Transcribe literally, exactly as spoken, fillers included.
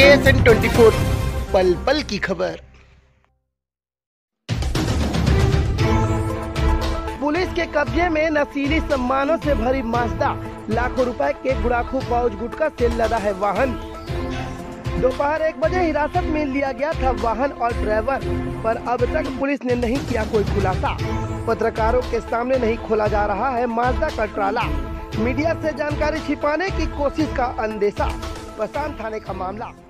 S N twenty four, पल पल की खबर। पुलिस के कब्जे में नशीली सामानों से भरी माजदा, लाखों रुपए के गुड़ाखू पाउच गुटखा से लदा है वाहन। दोपहर एक बजे हिरासत में लिया गया था वाहन और ड्राइवर, पर अब तक पुलिस ने नहीं किया कोई खुलासा। पत्रकारों के सामने नहीं खोला जा रहा है माजदा का ट्राला। मीडिया से जानकारी छिपाने की कोशिश का अंदेशा। पसान थाने का मामला।